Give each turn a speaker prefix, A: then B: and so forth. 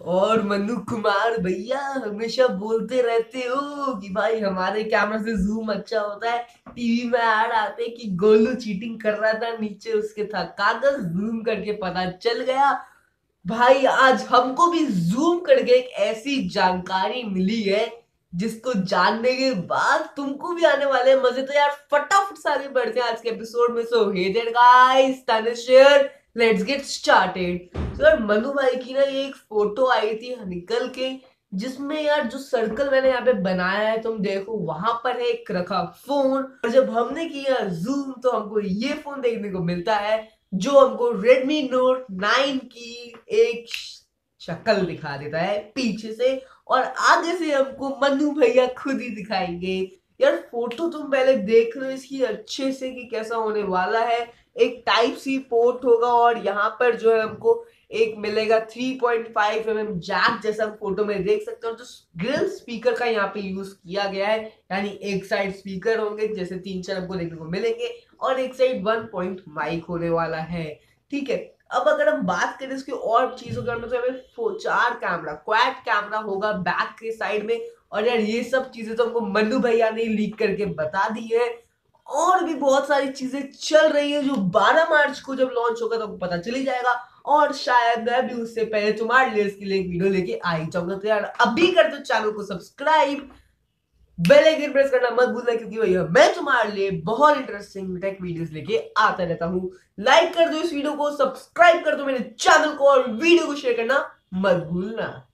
A: और मनु कुमार भैया हमेशा बोलते रहते हो कि भाई हमारे कैमरा से जूम अच्छा होता है। टीवी में ऐड आते कि गोलू चीटिंग कर रहा था, नीचे उसके था कागज, जूम करके पता चल गया। भाई आज हमको भी जूम करके एक ऐसी जानकारी मिली है जिसको जानने के बाद तुमको भी आने वाले हैं मजे। तो यार फटाफट से आगे बढ़ते हैं आज के एपिसोड में। So hey there guys, Tanishq, let's get started. तो यार मनु भाई की ना ये एक फोटो आई थी निकल के, जिसमें यार जो सर्कल मैंने यहाँ पे बनाया है तुम देखो, वहां पर है एक रखा फोन, और जब हमने किया जूम तो हमको ये फोन देखने को मिलता है जो हमको Redmi Note 9 की एक शक्ल दिखा देता है पीछे से, और आगे से हमको मन्नू भैया खुद ही दिखाएंगे। यार फोटो तुम पहले देख लो इसकी अच्छे से कि कैसा होने वाला है। एक टाइप सी पोर्ट होगा और यहाँ पर जो है हमको एक मिलेगा 3.5 mm जैक, जैसा हम फोटो में देख सकते हो। जो ग्रिल स्पीकर का यहाँ पे यूज किया गया है, यानी एक साइड स्पीकर होंगे जैसे 3-4 हमको देखने को मिलेंगे, और एक साइड 1 पॉइंट माइक होने वाला है। ठीक है, अब अगर हम बात करें इसकी और चीजों के बारे में, तो हमें 4 कैमरा, क्वाड कैमरा होगा बैक के साइड में। और यार ये सब चीजें तो हमको मन्नू भैया ने लीक करके बता दी है। और भी बहुत सारी चीजें चल रही है जो 12 मार्च को जब लॉन्च होगा तो पता चल ही जाएगा। और शायद मैं भी उससे पहले तुम्हारे लिए इसके लिए एक वीडियो लेके आ ही जाऊंगा। तो यार अभी कर दो चैनल को सब्सक्राइब, बेल आइकन प्रेस करना मत भूलना, क्योंकि भैया मैं तुम्हारे लिए बहुत इंटरेस्टिंग टेक वीडियोस लेके आता रहता हूँ। लाइक कर दो इस वीडियो को, सब्सक्राइब कर दो मेरे चैनल को, और वीडियो को शेयर करना मत भूलना।